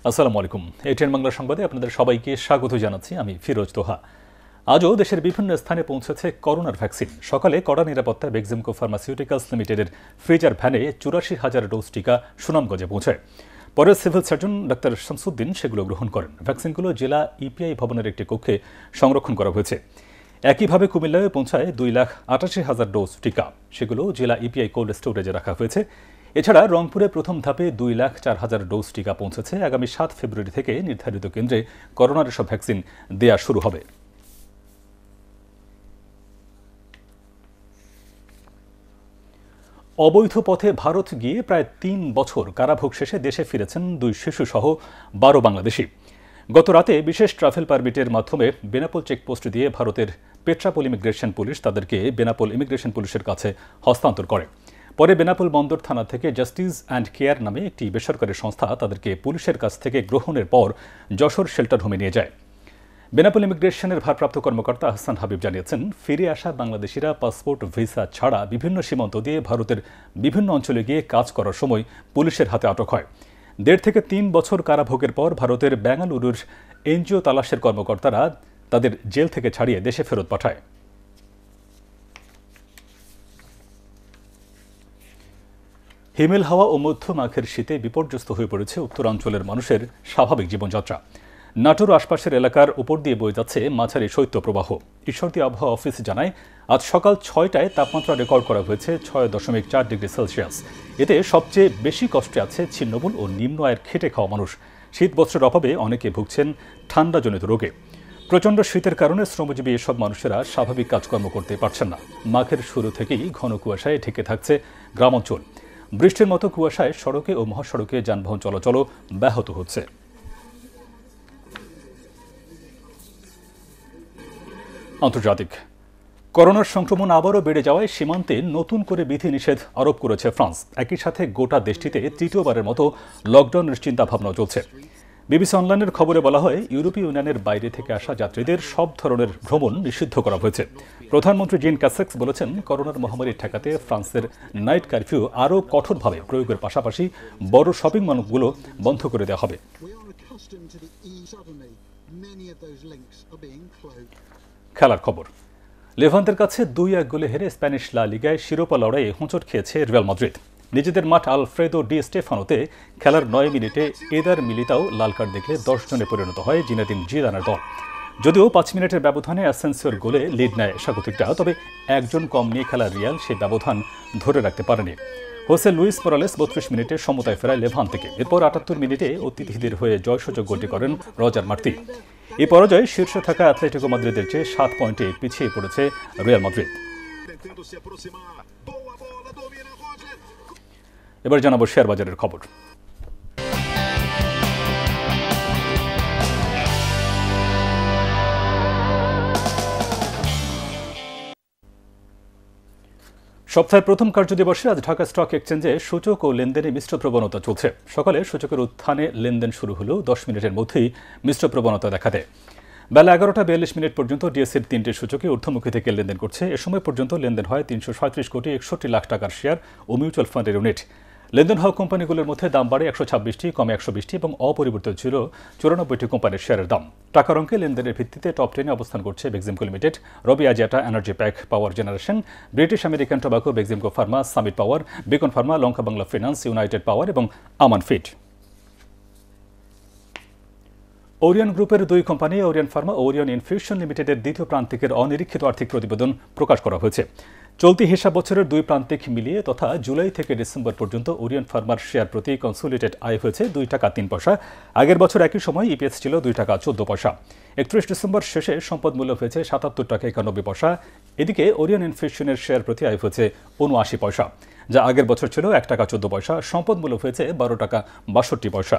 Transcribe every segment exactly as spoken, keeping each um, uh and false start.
আসসালামু আলাইকুম। এটিএন বাংলা সংবাদে আপনাদের সবাইকে স্বাগত জানাচ্ছি। আমি ফিরোজ তোহা। আজও দেশের বিভিন্ন স্থানে পৌঁছেছে করোনার ভ্যাকসিন। সকালে কড়া নিরাপত্তায় বেক্সিমকো ফার্মাসিউটিক্যালস লিমিটেডের ফ্রিজার ভ্যানে চুরাশি হাজার ডোজ টিকা সুনামগঞ্জে পৌঁছায়। পরে সিভিল সার্জন ডাক্তার শামসুদ্দিন সেগুলো গ্রহণ করেন। ভ্যাকসিনগুলো জেলা ইপিআই ভবনের একটি কক্ষে সংরক্ষণ করা হয়েছে। একইভাবে কুমিল্লায় পৌঁছায় দুই লাখ আটাশি হাজার ডোজ টিকা। সেগুলো জেলা ইপিআই কোল্ড স্টোরেজে রাখা হয়েছে। এছাড়া রংপুরে প্রথম ধাপে দুই লাখ চার হাজার ডোজ টিকা পৌঁছেছে। আগামী সাত ফেব্রুয়ারি থেকে নির্ধারিত কেন্দ্রে করোনার এসব ভ্যাকসিন দেয়া শুরু হবে। অবৈধ পথে ভারত গিয়ে প্রায় তিন বছর কারাভোগ শেষে দেশে ফিরেছেন দুই শিশুসহ বারো বাংলাদেশি। গত রাতে বিশেষ ট্রাভেল পারমিটের মাধ্যমে বেনাপোল চেকপোস্ট দিয়ে ভারতের পেট্রাপোল ইমিগ্রেশন পুলিশ তাদেরকে বেনাপোল ইমিগ্রেশন পুলিশের কাছে হস্তান্তর করে। পরে বেনাপোল বন্দর থানা থেকে জাস্টিস অ্যান্ড কেয়ার নামে একটি বেসরকারি সংস্থা তাদেরকে পুলিশের কাছ থেকে গ্রহণের পর যশোর শেল্টার হোমে নিয়ে যায়। বেনাপোল ইমিগ্রেশনের ভারপ্রাপ্ত কর্মকর্তা হাসান হাবিব জানিয়েছেন, ফিরে আসা বাংলাদেশিরা পাসপোর্ট ভিসা ছাড়া বিভিন্ন সীমান্ত দিয়ে ভারতের বিভিন্ন অঞ্চলে গিয়ে কাজ করার সময় পুলিশের হাতে আটক হয়। দেড় থেকে তিন বছর কারাভোগের পর ভারতের বেঙ্গালুরুর এনজিও তালাশের কর্মকর্তারা তাদের জেল থেকে ছাড়িয়ে দেশে ফেরত পাঠায়। হিমেল হাওয়া ও মধ্যমাখের শীতে বিপর্যস্ত হয়ে পড়েছে উত্তরাঞ্চলের মানুষের স্বাভাবিক জীবনযাত্রা। নাটোর আশপাশের এলাকার উপর দিয়ে বয়ে যাচ্ছে মাঝারি শৈত্যপ্রবাহ। ঈশ্বরদী আবহাওয়া অফিস জানায়, আজ সকাল ছয়টায় তাপমাত্রা রেকর্ড করা হয়েছে ছয় দশমিক চার ডিগ্রি সেলসিয়াস। এতে সবচেয়ে বেশি কষ্টে আছে ছিন্নমূল ও নিম্ন আয়ের খেটে খাওয়া মানুষ। শীত বস্ত্রের অভাবে অনেকে ভুগছেন ঠান্ডাজনিত রোগে। প্রচণ্ড শীতের কারণে শ্রমজীবী এসব মানুষেরা স্বাভাবিক কাজকর্ম করতে পারছেন না। মাঘের শুরু থেকেই ঘন কুয়াশায় ঢেকে থাকছে গ্রামাঞ্চল। বৃষ্টির মতো কুয়াশায় সড়কে ও মহাসড়কে যানবাহন চলাচলও ব্যাহত হচ্ছে। আন্তর্জাতিক করোনার সংক্রমণ আবারও বেড়ে যাওয়ায় সীমান্তে নতুন করে বিধিনিষেধ আরোপ করেছে ফ্রান্স। একই সাথে গোটা দেশটিতে তৃতীয়বারের মতো লকডাউনের চিন্তাভাবনা চলছে। বিবিসি অনলাইনের খবরে বলা হয়, ইউরোপীয় ইউনিয়নের বাইরে থেকে আসা যাত্রীদের সব ধরনের ভ্রমণ নিষিদ্ধ করা হয়েছে। প্রধানমন্ত্রী জিন কাসেক্স বলেছেন, করোনার মহামারী ঠেকাতে ফ্রান্সের নাইট কারফিউ আরও কঠোরভাবে প্রয়োগের পাশাপাশি বড় শপিং মলগুলো বন্ধ করে দেওয়া হবে। খেলার খবর। লেভান্তের কাছে দুই এক গোলে হেরে স্প্যানিশ লা লিগায় শিরোপা লড়াইয়ে হোঁচট খেয়েছে রিয়াল মাদ্রিদ। নিজেদের মাঠ আলফ্রেদো ডি স্টেফানোতে খেলার নয় মিনিটে এদার মিলিতাও লাল কার্ড দেখলে দশ জনে পরিণত হয় জিনেদিন জিদানের দল। যদিও পাঁচ মিনিটের ব্যবধানে অ্যাসেন্সিওর গোলে লিড নেয় স্বাগতিকরা, তবে একজন কম নিয়ে খেলা রিয়াল সেই ব্যবধান ধরে রাখতে পারেনি। হোসে লুইস মোরালেস বত্রিশ মিনিটে সমতায় ফেরায় লেভান্ত থেকে। এরপর আটাত্তর মিনিটে অতিথিদের হয়ে জয়সূচক গোলটি করেন রজার মার্তি। এই পরাজয়ে শীর্ষে থাকা অ্যাথলেটিকো মাদ্রিদের চেয়ে সাত পয়েন্টে পিছিয়ে পড়েছে রিয়াল মাদ্রিদ। এবার জানাবো শেয়ার বাজারের খবর। সপ্তাহের প্রথম কার্যদিবসে আজ ঢাকা স্টক এক্সচেঞ্জে সূচক ও লেনদেনে মিশ্র প্রবণতা চলছে। সকালে সূচকের উত্থানে লেনদেন শুরু হলেও দশ মিনিটের মধ্যেই মিশ্র প্রবণতা দেখা দেয়। বেলা এগারোটা বিয়াল্লিশ মিনিট পর্যন্ত ডিএসসির তিনটি সূচকে ঊর্ধ্বমুখী থেকে লেনদেন করছে। এ সময় পর্যন্ত লেনদেন হয় তিনশো সাঁত্রিশ কোটি একষট্টি লাখ টাকার শেয়ার ও মিউচুয়াল ফান্ডের ইউনিট। লেনদেন হওয়া কোম্পানিগুলোর মধ্যে দাম বাড়ে একশো ছাব্বিশটি, কমে একশো বিশটি এবং অপরিবর্তিত ছিল চুরানব্বইটি কোম্পানির শেয়ারের দাম। টাকার অঙ্কে লেনদেনের ভিত্তিতে টপ টেনে অবস্থান করছে Beximco limited, Robi Axiata Energypac, power generation, British American Tobacco, Beximco pharma, Summit power, Beacon pharma, Lanka Bangla finance, United power এবং আমান ফিড। ওরিয়ন গ্রুপের দুই কোম্পানি ওরিয়ন ফার্মা ও ওরিয়ন ইনফিউশন লিমিটেডের দ্বিতীয় প্রান্তিকের অনিরীক্ষিত আর্থিক প্রতিবেদন প্রকাশ করা হয়েছে। চলতি হিসাব বছরের দুই প্রান্তিক মিলিয়ে তথা জুলাই থেকে ডিসেম্বর পর্যন্ত ওরিয়ন ফার্মার শেয়ার প্রতি কনসোলিডেটেড আয় হয়েছে দুই টাকা তিন পয়সা। আগের বছর একই সময় ইপিএস ছিল দুই টাকা চোদ্দ পয়সা। একত্রিশ ডিসেম্বর শেষে সম্পদ মূল্য হয়েছে সাতাত্তর টাকা একানব্বই পয়সা। এদিকে ওরিয়ন ইনফিউশনের শেয়ার প্রতি আয় হয়েছে উনআশি পয়সা, যা আগের বছর ছিল এক টাকা চোদ্দ পয়সা। সম্পদ মূল্য হয়েছে বারো টাকা বাষট্টি পয়সা।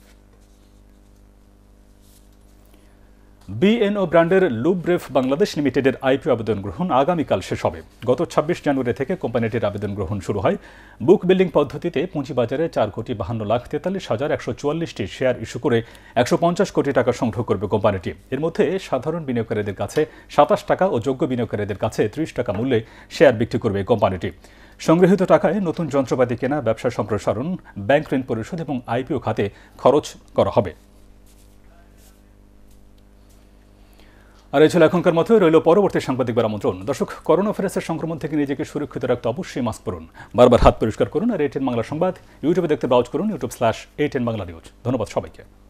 বিএনও ব্র্যান্ডের লুব্রেভ বাংলাদেশ লিমিটেডের আইপিও আবেদন গ্রহণ আগামীকাল শেষ হবে। গত ছাব্বিশ জানুয়ারি থেকে কোম্পানিটির আবেদন গ্রহণ শুরু হয়। বুক বিল্ডিং পদ্ধতিতে পুঁজিবাজারে চার কোটি বাহান্ন লাখ তেতাল্লিশ হাজার একশো চুয়াল্লিশটি শেয়ার ইস্যু করে একশো পঞ্চাশ কোটি টাকা সংগ্রহ করবে কোম্পানিটি। এর মধ্যে সাধারণ বিনিয়োগকারীদের কাছে সাতাশ টাকা ও যোগ্য বিনিয়োগকারীদের কাছে ত্রিশ টাকা মূল্যে শেয়ার বিক্রি করবে কোম্পানিটি। সংগৃহীত টাকায় নতুন যন্ত্রপাতি কেনা, ব্যবসা সম্প্রসারণ, ব্যাংক ঋণ পরিশোধ এবং আইপিও খাতে খরচ করা হবে। আর এই ছিল এখনকার মতো। রইল পরবর্তী সাংবাদিকদের আমন্ত্রণ। দর্শক, করোনা ভাইরাসের সংক্রমণ থেকে নিজেকে সুরক্ষিত রাখতে অবশ্যই মাস্ক পরুন, বারবার হাত পরিষ্কার করুন। আর এটিএন বাংলা সংবাদ ইউটিউবে দেখতে ব্রাউজ করুন, YouTube slash ATN Bangla news. ধন্যবাদ সবাইকে।